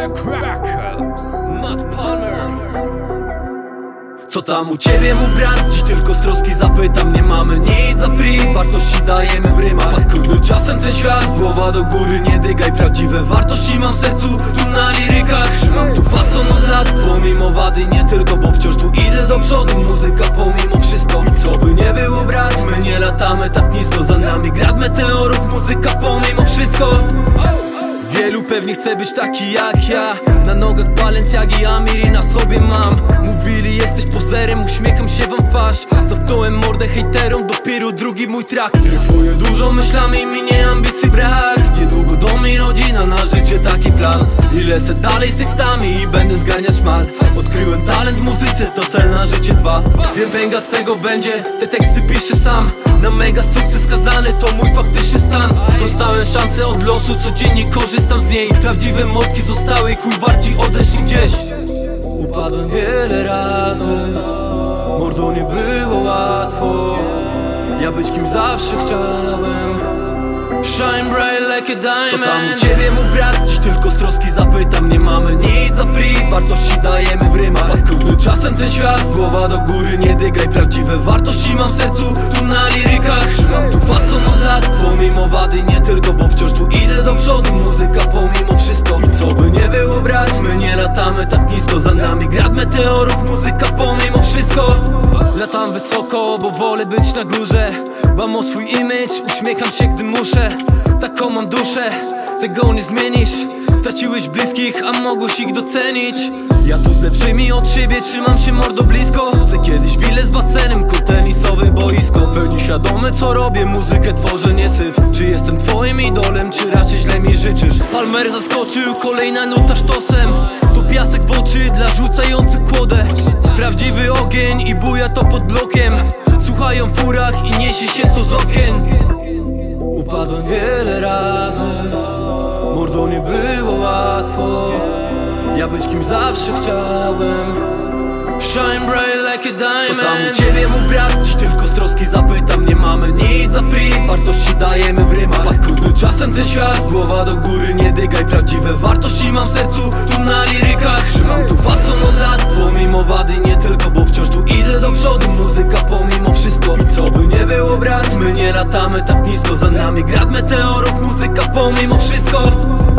Matt Palmer. Co tam u ciebie, mój brat? Dziś tylko z troski zapytam. Nie mamy nic za free, wartości dajemy w rymach. Paskudny czasem ten świat, głowa do góry, nie dygaj. Prawdziwe wartości mam w sercu, tu na lirykach. Trzymam tu fason od lat, pomimo wady nie tylko, bo wciąż tu idę do przodu. Muzyka pomimo wszystko. I co by nie było, brat, my nie latamy tak nisko. Za nami grad meteorów, muzyka pomimo wszystko. Wielu pewnie chce być taki jak ja. Na nogach Balenciagi, Amiri na sobie mam. Mówili jesteś pozerem, uśmiecham się wam w twarz. Zamknąłem mordę hejterom, dopiero drugi mój track. Dryfuję dużo myślami, mi nie ambicji brak. Niedługo dom i rodzina, na życie taki plan. I lecę dalej z tekstami i będę zgarniać szmal. Odkryłem talent w muzyce, to cel na życie 2. Wiem, pęga z tego będzie, te teksty piszę sam. Na mega sukces skazany, to mój faktyczny stan. Dostałem szansę od losu, codziennie korzystam z niej. Prawdziwe motki zostały i chuj warci odeszli gdzieś. Upadłem wiele razy, mordo nie było łatwo. Ja być kim zawsze chciałem. Shine bright like a diamond. Co tam u ciebie, mój brat? Dziś tylko z troski zapytam. Nie mamy nic za free, wartości dajemy w rymach. Paskudny czasem ten świat, głowa do góry, nie dygaj. Prawdziwe wartości mam w sercu, tu na lirykach. Trzymam tu fason od lat, pomimo wady nie tylko, bo wciąż tu idę do przodu. Muzyka pomimo wszystko. I co by nie było, brat, my nie latamy tak nisko. Za nami grad meteorów, muzyka pomimo wszystko. Latam wysoko, bo wolę być na górze. Dbam o swój image, uśmiecham się gdy muszę. Taką mam duszę, tego nie zmienisz. Straciłeś bliskich, a mogłeś ich docenić. Ja tu z lepszymi od siebie, trzymam się mordo blisko. Chcę kiedyś willę z basenem, kurt tenisowy, boisko. Pełni świadomy co robię, muzykę tworzę, nie syf. Czy jestem twoim idolem, czy raczej źle mi życzysz? Palmer zaskoczył, kolejna nuta sztosem. To piasek w oczy dla rzucających kłodę. Prawdziwy ogień i buja to pod blokiem. Słuchają w furach i niesie się to z okien. Upadłem wiele razy, mordo nie było łatwo. Ja być kim zawsze chciałem. Shine bright like a diamond. Co tam u ciebie, mój brat? Dziś tylko z troski zapytam. Nie mamy nic za free, wartości dajemy w rymach. Paskudny czasem ten świat, głowa do góry, nie dygaj. Prawdziwe wartości mam w sercu, tu na lirykach. Trzymam tu fason od lat, pomimo wady nie tylko, bo wciąż tu idę do przodu. Muzyka pomimo wszystko. I co by nie było, brat, my nie latamy tak nisko. Za nami grad meteorów, muzyka pomimo wszystko.